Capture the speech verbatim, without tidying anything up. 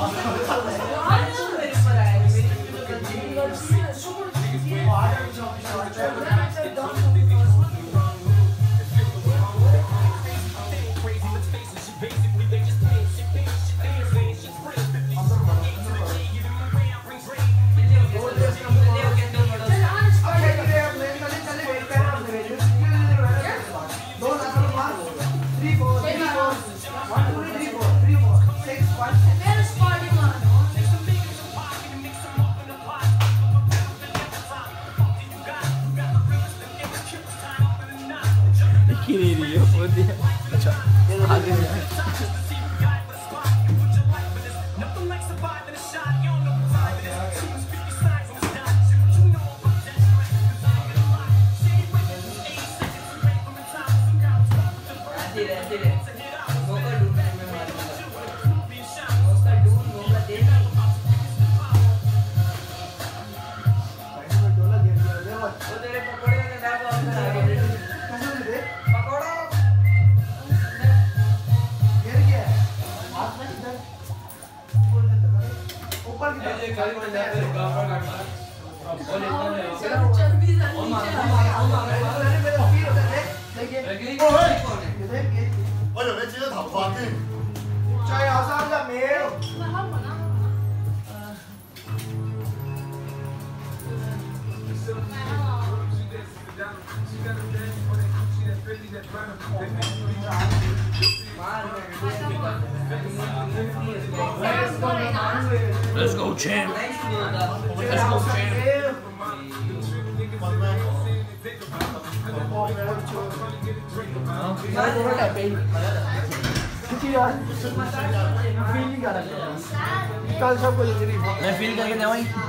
अच्छा आगे 我准备接着头发去。 最後三十秒。 Let's go, champ. Let's go, champ. कल सबको जल्दी मैं फील करके नहीं